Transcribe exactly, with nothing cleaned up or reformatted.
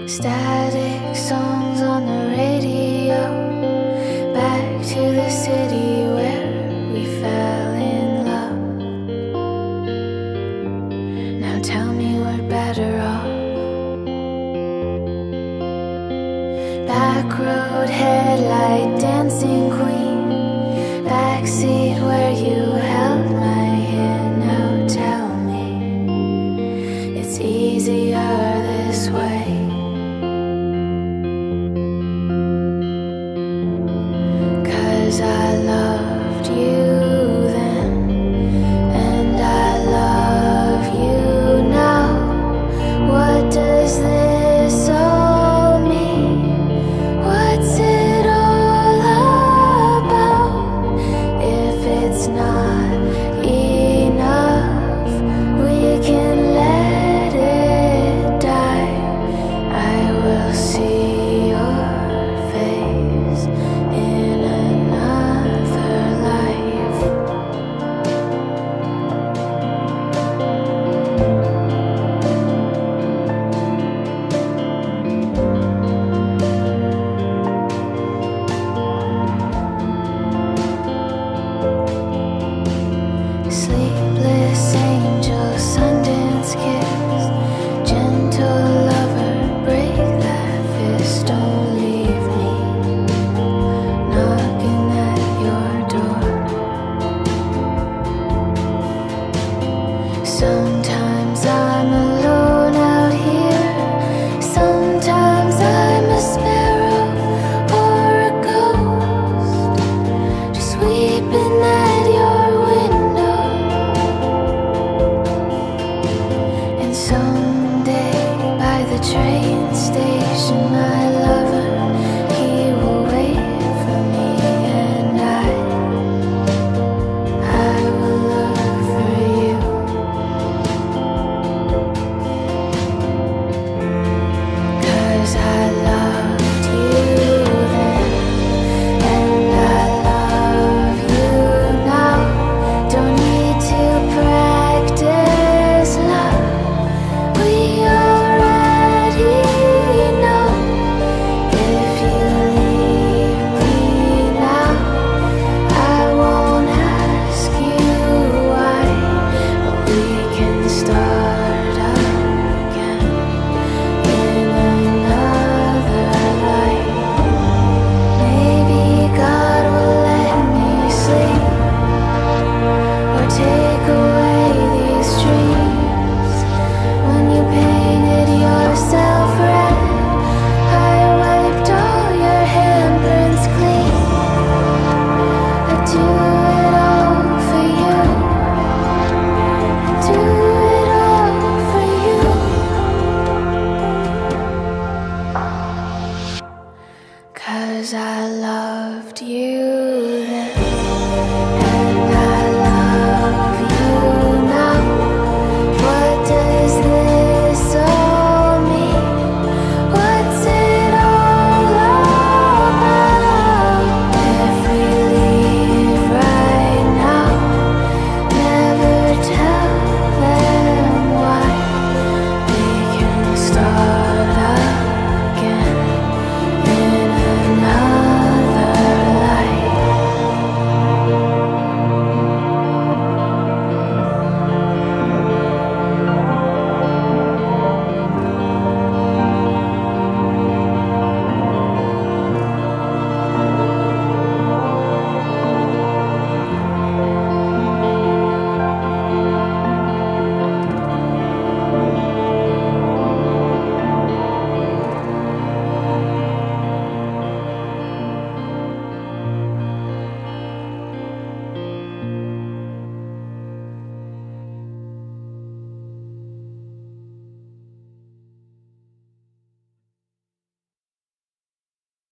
Static songs on the radio, back to the city where we fell in love. Now tell me we're better off. Back road headlight dancing queen, backseat where you held my hand. Now tell me it's easier this way. I loved you then, and I love you now. What does this all mean? What's it all about? If it's not enough, we can let it die. I will see your face in another life. Sleepless angel, Sundance kiss, gentle lover, break that fist. Don't leave me knocking at your door. Sometimes I'm alone out here, sometimes I'm a sparrow or a ghost, just weeping at your window. And someday by the train station